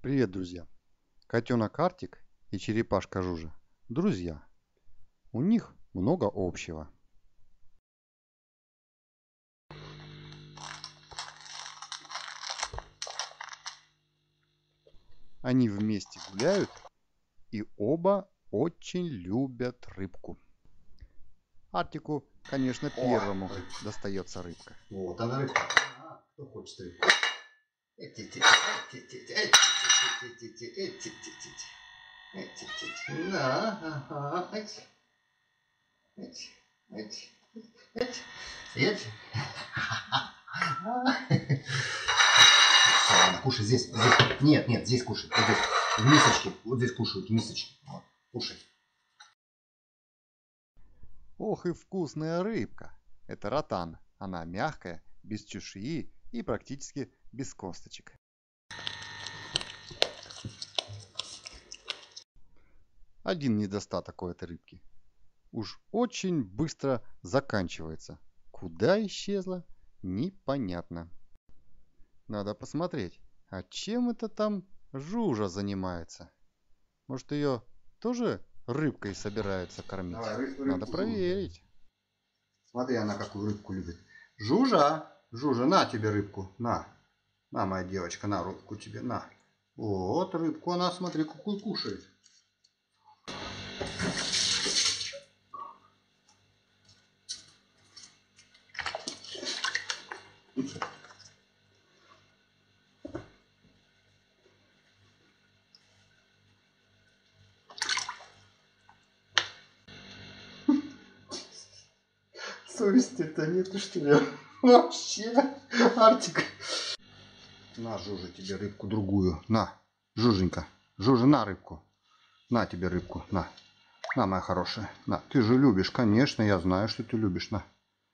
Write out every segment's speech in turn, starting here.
Привет, друзья! Котенок Артик и черепашка Жужа – друзья. У них много общего. Они вместе гуляют и оба очень любят рыбку. Артику, конечно, первому достается рыбка. Вот она рыбка. Кто хочет рыбку? На, ага, ладно, кушай здесь. Нет, здесь кушай. Вот здесь. В мисочке. Вот здесь кушают в мисочке. Вот, кушай. Ох и вкусная рыбка! Это ротан. Она мягкая, без чешуи и практически без косточек. Один недостаток у этой рыбки. Уж очень быстро заканчивается. Куда исчезла? Непонятно. Надо посмотреть, а чем это там Жужа занимается? Может, ее тоже рыбкой собираются кормить? Давай, Надо проверить. Смотри, она какую рыбку любит. Жужа, на тебе рыбку, на. На, моя девочка, на рыбку тебе, на. Вот рыбку она, смотри, какую кушает. Совести-то нету, что ли? Вообще, Артик. На, Жужа, тебе рыбку другую. На, Жуженька. Жужа, на рыбку. На тебе рыбку, на. На, моя хорошая. На, ты же любишь, конечно, я знаю, что ты любишь, на.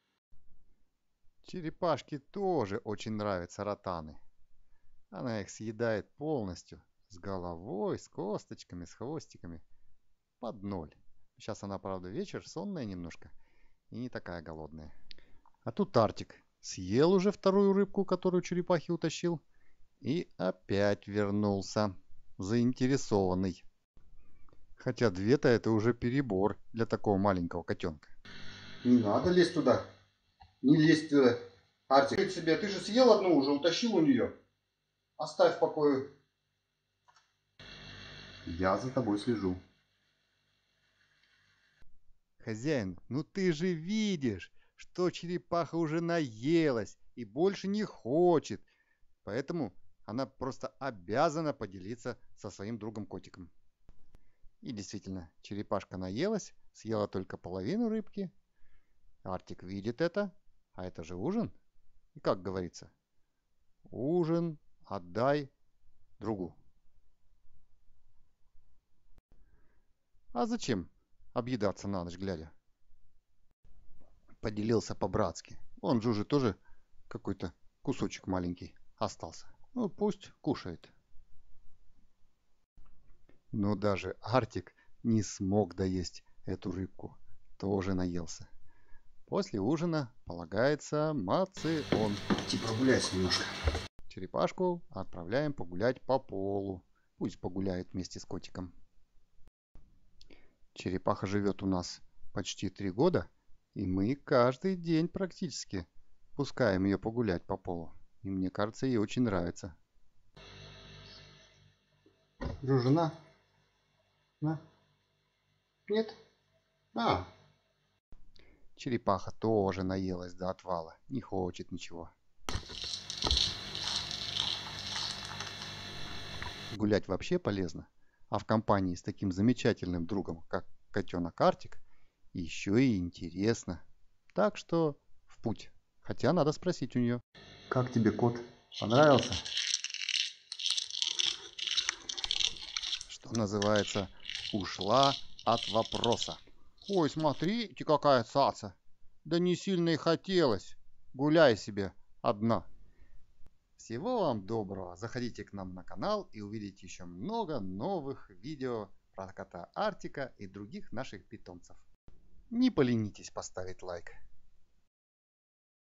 Черепашке тоже очень нравятся ротаны. Она их съедает полностью, с головой, с косточками, с хвостиками, под ноль. Сейчас она, правда, вечер, сонная немножко и не такая голодная. А тут Артик съел уже вторую рыбку, которую черепахи утащил, и опять вернулся, заинтересованный. Хотя две-то это уже перебор для такого маленького котенка. Не надо лезть туда. Не лезь туда. Артик, себе, ты же съел одну уже, утащил у нее. Оставь в покое. Я за тобой слежу. Хозяин, ну ты же видишь, что черепаха уже наелась и больше не хочет. Поэтому она просто обязана поделиться со своим другом-котиком. И действительно, черепашка наелась, съела только половину рыбки. Артик видит это, а это же ужин. И как говорится, ужин отдай другу. А зачем объедаться на ночь глядя? Поделился по-братски. Он же уже тоже какой-то кусочек маленький остался. Ну пусть кушает. Но даже Артик не смог доесть эту рыбку. Тоже наелся. После ужина полагается мацион. Иди прогуляйся немножко. Черепашку отправляем погулять по полу. Пусть погуляет вместе с котиком. Черепаха живет у нас почти 3 года, и мы каждый день практически пускаем ее погулять по полу. И мне кажется, ей очень нравится. Жужа, на. На. Нет? А. Черепаха тоже наелась до отвала, не хочет ничего. Гулять вообще полезно, а в компании с таким замечательным другом, как котенок Артик, еще и интересно. Так что в путь. Хотя надо спросить у нее. Как тебе кот? Понравился? Что называется, ушла от вопроса. Ой, смотрите, какая цаца. Да не сильно и хотелось. Гуляй себе одна. Всего вам доброго. Заходите к нам на канал и увидите еще много новых видео про кота Артика и других наших питомцев. Не поленитесь поставить лайк.